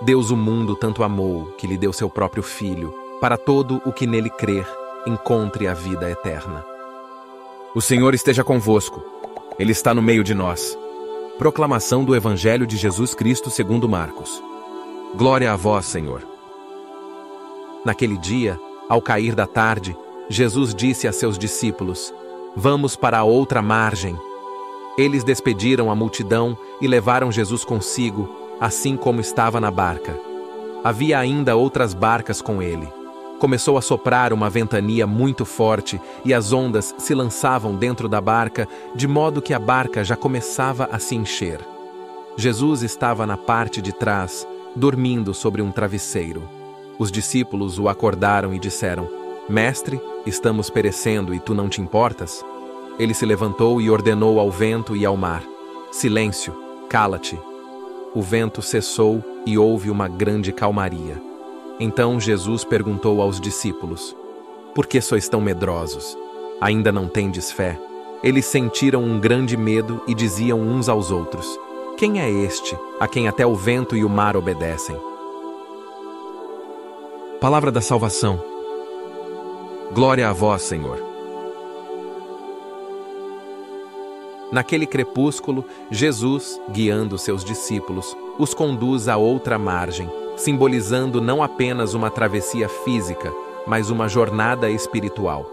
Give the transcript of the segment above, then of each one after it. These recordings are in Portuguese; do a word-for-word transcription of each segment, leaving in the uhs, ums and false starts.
Deus o mundo tanto amou, que lhe deu seu próprio Filho, para todo o que nele crer, encontre a vida eterna. O Senhor esteja convosco. Ele está no meio de nós. Proclamação do Evangelho de Jesus Cristo segundo Marcos. Glória a vós, Senhor. Naquele dia, ao cair da tarde, Jesus disse a seus discípulos: Vamos para a outra margem. Eles despediram a multidão e levaram Jesus consigo, assim como estava na barca. Havia ainda outras barcas com ele. Começou a soprar uma ventania muito forte e as ondas se lançavam dentro da barca, de modo que a barca já começava a se encher. Jesus estava na parte de trás, dormindo sobre um travesseiro. Os discípulos o acordaram e disseram: Mestre, estamos perecendo e tu não te importas? Ele se levantou e ordenou ao vento e ao mar: Silêncio, cala-te. O vento cessou e houve uma grande calmaria. Então Jesus perguntou aos discípulos: Por que sois tão medrosos? Ainda não tendes fé? Eles sentiram um grande medo e diziam uns aos outros: Quem é este, a quem até o vento e o mar obedecem? Palavra da salvação. Glória a vós, Senhor. Naquele crepúsculo, Jesus, guiando seus discípulos, os conduz à outra margem, simbolizando não apenas uma travessia física, mas uma jornada espiritual.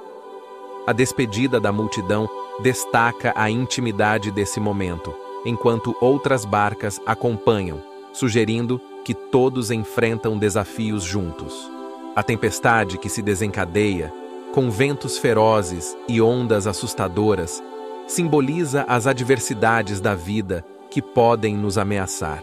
A despedida da multidão destaca a intimidade desse momento, enquanto outras barcas acompanham, sugerindo que todos enfrentam desafios juntos. A tempestade que se desencadeia, com ventos ferozes e ondas assustadoras, simboliza as adversidades da vida que podem nos ameaçar.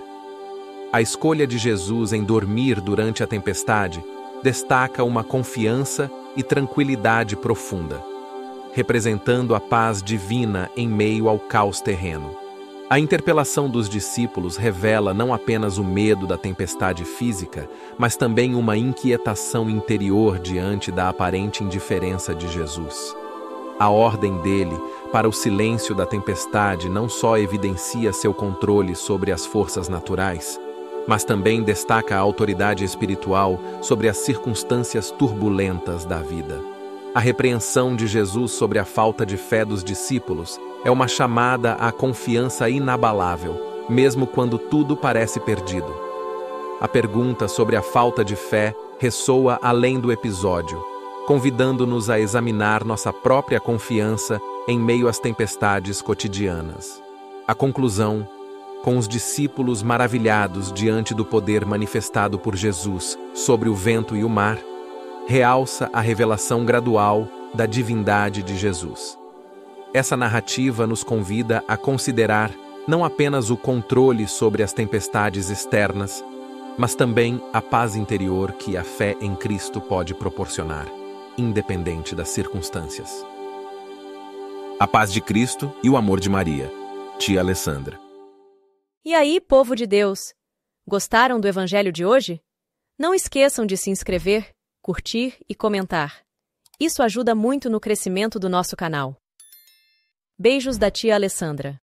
A escolha de Jesus em dormir durante a tempestade destaca uma confiança e tranquilidade profunda, representando a paz divina em meio ao caos terreno. A interpelação dos discípulos revela não apenas o medo da tempestade física, mas também uma inquietação interior diante da aparente indiferença de Jesus. A ordem dele para o silêncio da tempestade não só evidencia seu controle sobre as forças naturais, mas também destaca a autoridade espiritual sobre as circunstâncias turbulentas da vida. A repreensão de Jesus sobre a falta de fé dos discípulos é uma chamada à confiança inabalável, mesmo quando tudo parece perdido. A pergunta sobre a falta de fé ressoa além do episódio, convidando-nos a examinar nossa própria confiança em meio às tempestades cotidianas. A conclusão, com os discípulos maravilhados diante do poder manifestado por Jesus sobre o vento e o mar, realça a revelação gradual da divindade de Jesus. Essa narrativa nos convida a considerar não apenas o controle sobre as tempestades externas, mas também a paz interior que a fé em Cristo pode proporcionar, independente das circunstâncias. A paz de Cristo e o amor de Maria. Tia Alessandra. E aí, povo de Deus? Gostaram do Evangelho de hoje? Não esqueçam de se inscrever, curtir e comentar. Isso ajuda muito no crescimento do nosso canal. Beijos da tia Alessandra.